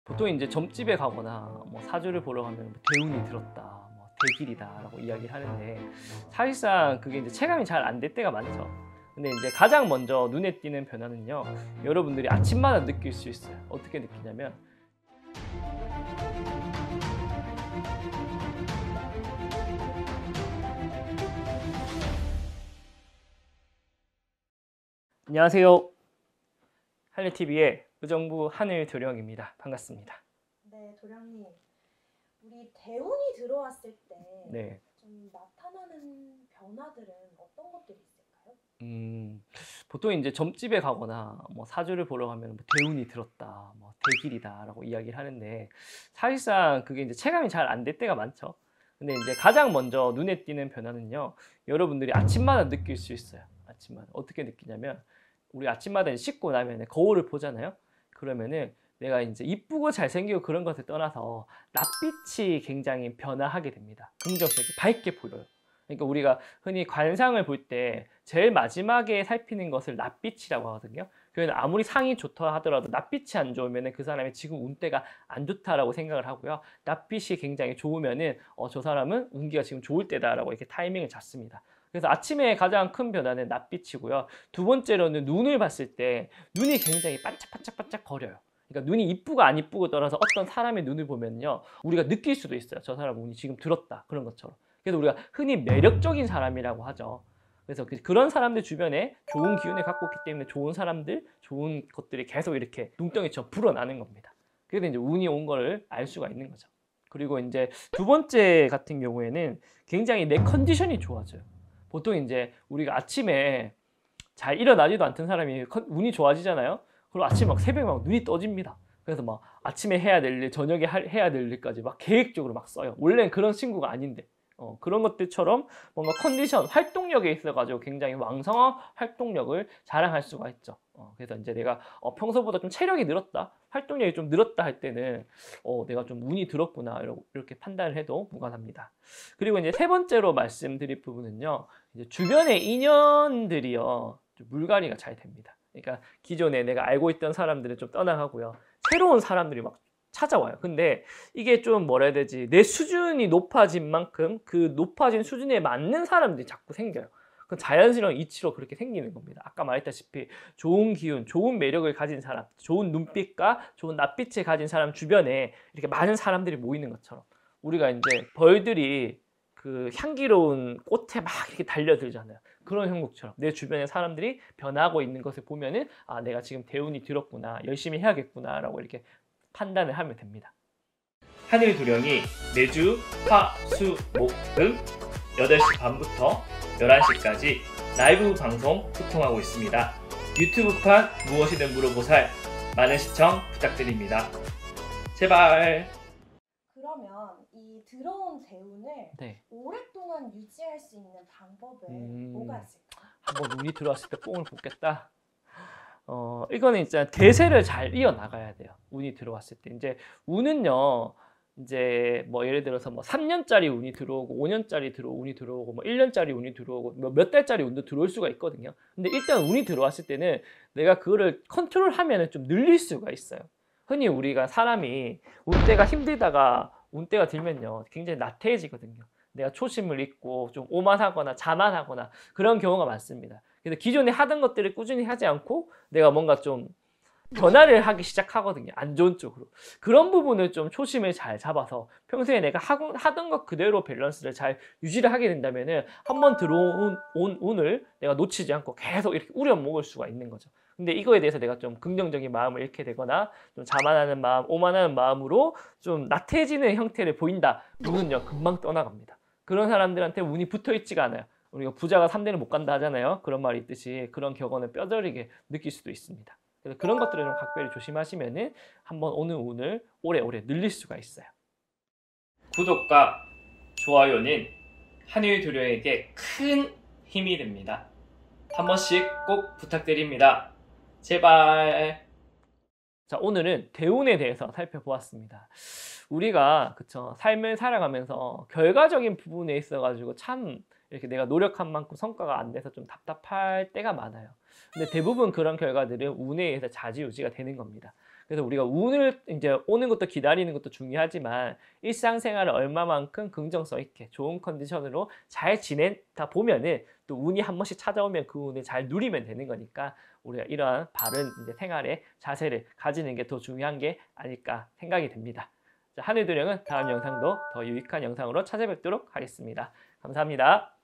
보통 이제 점집에 가거나 뭐 사주를 보러 가면 뭐 대운이 들었다, 뭐 대길이다라고 이야기를 하는데 사실상 그게 이제 체감이 잘 안 될 때가 많죠. 근데 이제 가장 먼저 눈에 띄는 변화는요, 여러분들이 아침마다 느낄 수 있어요. 어떻게 느끼냐면 안녕하세요. 하늘TV의 의정부 하늘도령입니다. 반갑습니다. 네, 도령님. 우리 대운이 들어왔을 때 네. 좀 나타나는 변화들은 어떤 것들이 있을까요? 보통 이제 점집에 가거나 뭐 사주를 보러 가면 뭐 대운이 들었다, 뭐 대길이다라고 이야기를 하는데 사실상 그게 이제 체감이 잘 안 될 때가 많죠. 근데 이제 가장 먼저 눈에 띄는 변화는요, 여러분들이 아침마다 느낄 수 있어요. 아침마다 어떻게 느끼냐면 우리 아침마다 씻고 나면 거울을 보잖아요. 그러면은 내가 이제 이쁘고 잘생기고 그런 것을 떠나서 낯빛이 굉장히 변화하게 됩니다. 긍정적이게 밝게 보여요. 그러니까 우리가 흔히 관상을 볼 때 제일 마지막에 살피는 것을 낯빛이라고 하거든요. 그래서 아무리 상이 좋다 하더라도 낯빛이 안 좋으면 그 사람의 지금 운대가 안 좋다라고 생각을 하고요. 낯빛이 굉장히 좋으면은 저 사람은 운기가 지금 좋을 때다라고 이렇게 타이밍을 잡습니다. 그래서 아침에 가장 큰 변화는 낯빛이고요. 두 번째로는 눈을 봤을 때 눈이 굉장히 반짝반짝반짝 거려요. 그러니까 눈이 이쁘고 안 이쁘고 떠나서 어떤 사람의 눈을 보면요, 우리가 느낄 수도 있어요. 저 사람 운이 지금 들었다, 그런 것처럼. 그래서 우리가 흔히 매력적인 사람이라고 하죠. 그래서 그런 사람들 주변에 좋은 기운을 갖고 있기 때문에 좋은 사람들, 좋은 것들이 계속 이렇게 눈덩이처럼 불어나는 겁니다. 그래서 이제 운이 온 거를 알 수가 있는 거죠. 그리고 이제 두 번째 같은 경우에는 굉장히 내 컨디션이 좋아져요. 보통 이제 우리가 아침에 잘 일어나지도 않던 사람이 운이 좋아지잖아요. 그리고 아침에 막 새벽에 막 눈이 떠집니다. 그래서 막 아침에 해야 될 일, 저녁에 해야 될 일까지 막 계획적으로 막 써요. 원래는 그런 친구가 아닌데. 그런 것들처럼 뭔가 컨디션, 활동력에 있어가지고 굉장히 왕성한 활동력을 자랑할 수가 있죠. 그래서 이제 내가 평소보다 좀 체력이 늘었다, 활동력이 좀 늘었다 할 때는 내가 좀 운이 들었구나, 이렇게 판단을 해도 무관합니다. 그리고 이제 세 번째로 말씀드릴 부분은요, 이제 주변의 인연들이요, 좀 물갈이가 잘 됩니다. 그러니까 기존에 내가 알고 있던 사람들은 좀 떠나가고요, 새로운 사람들이 막 찾아와요. 근데 이게 좀 뭐라 해야 되지, 내 수준이 높아진 만큼 그 높아진 수준에 맞는 사람들이 자꾸 생겨요. 그 자연스러운 이치로 그렇게 생기는 겁니다. 아까 말했다시피 좋은 기운, 좋은 매력을 가진 사람, 좋은 눈빛과 좋은 낯빛을 가진 사람 주변에 이렇게 많은 사람들이 모이는 것처럼, 우리가 이제 벌들이 그 향기로운 꽃에 막 이렇게 달려들잖아요. 그런 형국처럼 내 주변의 사람들이 변하고 있는 것을 보면은 내가 지금 대운이 들었구나, 열심히 해야겠구나라고 이렇게 판단을 하면 됩니다. 하늘 도령이 매주 화, 수, 목 등 8시 반부터 11시까지 라이브 방송 소통하고 있습니다. 유튜브판 무엇이든 물어보살 많은 시청 부탁드립니다. 제발. 그러면 이 들어온 대운을 네. 오랫동안 유지할 수 있는 방법은 뭐가 있을까요? 한번 운이 들어왔을 때 뽕을 뽑겠다. 이거는 진짜 대세를 잘 이어나가야 돼요. 운이 들어왔을 때. 이제 운은요, 이제 뭐 예를 들어서 뭐 3년짜리 운이 들어오고 5년짜리 운이 들어오고 뭐 1년짜리 운이 들어오고 뭐 몇 달짜리 운도 들어올 수가 있거든요. 근데 일단 운이 들어왔을 때는 내가 그거를 컨트롤하면은 좀 늘릴 수가 있어요. 흔히 우리가 사람이 운때가 힘들다가 운때가 들면요, 굉장히 나태해지거든요. 내가 초심을 잃고 좀 오만하거나 자만하거나 그런 경우가 많습니다. 그래서 기존에 하던 것들을 꾸준히 하지 않고 내가 뭔가 좀 변화를 하기 시작하거든요. 안 좋은 쪽으로. 그런 부분을 좀 초심을 잘 잡아서 평소에 내가 하던 것 그대로 밸런스를 잘 유지를 하게 된다면은 한번 들어온 운을 내가 놓치지 않고 계속 이렇게 우려먹을 수가 있는 거죠. 근데 이거에 대해서 내가 좀 긍정적인 마음을 잃게 되거나 좀 자만하는 마음, 오만하는 마음으로 좀 나태해지는 형태를 보인다. 운은요, 금방 떠나갑니다. 그런 사람들한테 운이 붙어 있지가 않아요. 우리가 부자가 3대는 못 간다 하잖아요. 그런 말이 있듯이 그런 격언을 뼈저리게 느낄 수도 있습니다. 그래서 그런 것들을 좀 각별히 조심하시면은 한번 오는 운을 오래오래 늘릴 수가 있어요. 구독과 좋아요는 하늘 도령에게 큰 힘이 됩니다. 한 번씩 꼭 부탁드립니다. 제발. 자, 오늘은 대운에 대해서 살펴보았습니다. 우리가 삶을 살아가면서 결과적인 부분에 있어가지고 참 이렇게 내가 노력한 만큼 성과가 안 돼서 좀 답답할 때가 많아요. 근데 대부분 그런 결과들은 운에 의해서 좌지우지가 되는 겁니다. 그래서 우리가 운을 이제 오는 것도 기다리는 것도 중요하지만 일상생활을 얼마만큼 긍정성 있게 좋은 컨디션으로 잘 지내다 보면은 또 운이 한 번씩 찾아오면 그 운을 잘 누리면 되는 거니까 우리가 이러한 바른 이제 생활의 자세를 가지는 게 더 중요한 게 아닐까 생각이 됩니다. 자, 하늘도령은 다음 영상도 더 유익한 영상으로 찾아뵙도록 하겠습니다. 감사합니다.